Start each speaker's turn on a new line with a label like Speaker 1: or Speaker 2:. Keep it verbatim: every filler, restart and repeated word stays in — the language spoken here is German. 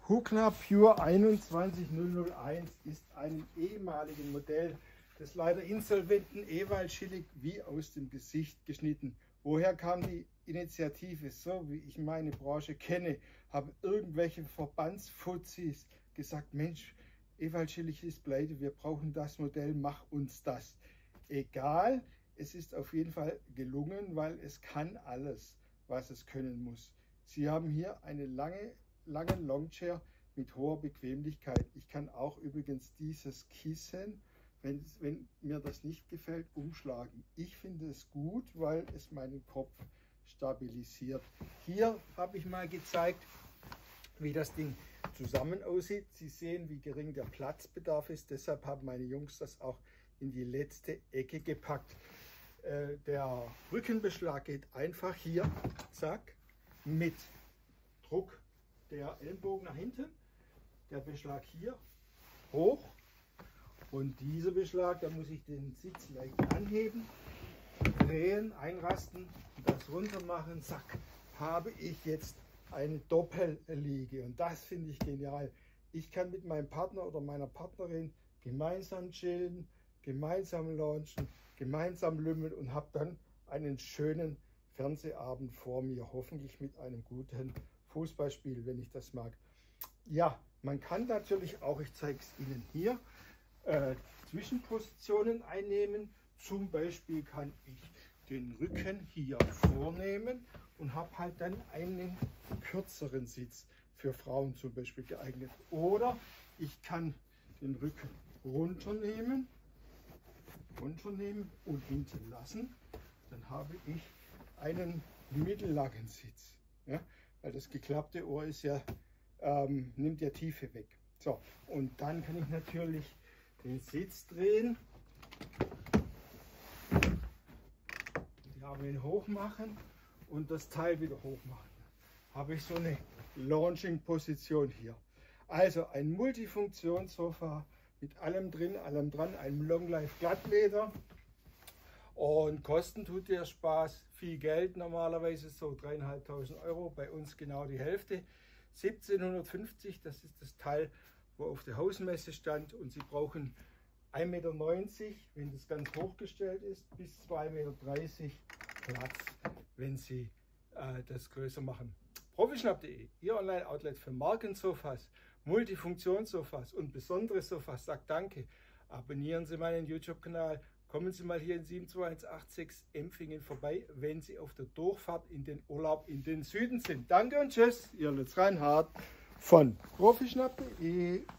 Speaker 1: Hugner Pure einundzwanzig null null eins ist einem ehemaligen Modell des leider insolventen Ewald Schillig wie aus dem Gesicht geschnitten. Woher kam die Initiative? So wie ich meine Branche kenne, haben irgendwelche Verbandsfuzis gesagt, Mensch, Ewald Schillig ist pleite, wir brauchen das Modell, mach uns das. Egal, es ist auf jeden Fall gelungen, weil es kann alles, was es können muss. Sie haben hier eine lange, lange Longchair mit hoher Bequemlichkeit. Ich kann auch übrigens dieses Kissen, wenn, wenn mir das nicht gefällt, umschlagen. Ich finde es gut, weil es meinen Kopf stabilisiert. Hier habe ich mal gezeigt, wie das Ding zusammen aussieht. Sie sehen, wie gering der Platzbedarf ist. Deshalb haben meine Jungs das auch in die letzte Ecke gepackt. Äh, der Rückenbeschlag geht einfach hier, zack, mit Druck der Ellenbogen nach hinten. Der Beschlag hier hoch. Und dieser Beschlag, da muss ich den Sitz leicht anheben, drehen, einrasten, das runter machen, zack, habe ich jetzt eine Doppelliege. Und das finde ich genial. Ich kann mit meinem Partner oder meiner Partnerin gemeinsam chillen, gemeinsam launchen, gemeinsam lümmeln und habe dann einen schönen Fernsehabend vor mir. Hoffentlich mit einem guten Fußballspiel, wenn ich das mag. Ja, man kann natürlich auch, ich zeige es Ihnen hier, äh, Zwischenpositionen einnehmen. Zum Beispiel kann ich den Rücken hier vornehmen und habe halt dann einen kürzeren Sitz für Frauen zum Beispiel geeignet. Oder ich kann den Rücken runternehmen, runternehmen und hinten lassen. Dann habe ich einen Mittellagensitz. Ja? Weil das geklappte Ohr ist ja, ähm, nimmt ja Tiefe weg. So, und dann kann ich natürlich den Sitz drehen. Die Arme hoch machen und das Teil wieder hoch machen. Habe ich so eine Launching-Position hier. Also ein Multifunktionssofa mit allem drin, allem dran, einem Long Life Glattleder. Und kosten tut der Spaß viel Geld, normalerweise so dreieinhalbtausend Euro, bei uns genau die Hälfte. siebzehnhundertfünfzig, das ist das Teil, wo auf der Hausmesse stand, und Sie brauchen ein Meter neunzig, wenn das ganz hochgestellt ist, bis zwei Meter dreißig Platz, wenn Sie äh, das größer machen. Profischnapp punkt de, Ihr Online-Outlet für Markensofas, Multifunktionssofas und besondere Sofas, sagt danke. Abonnieren Sie meinen YouTube-Kanal. Kommen Sie mal hier in sieben zwei eins acht sechs Empfingen vorbei, wenn Sie auf der Durchfahrt in den Urlaub in den Süden sind. Danke und tschüss, Ihr Lutz Reinhardt von Profischnapp punkt de.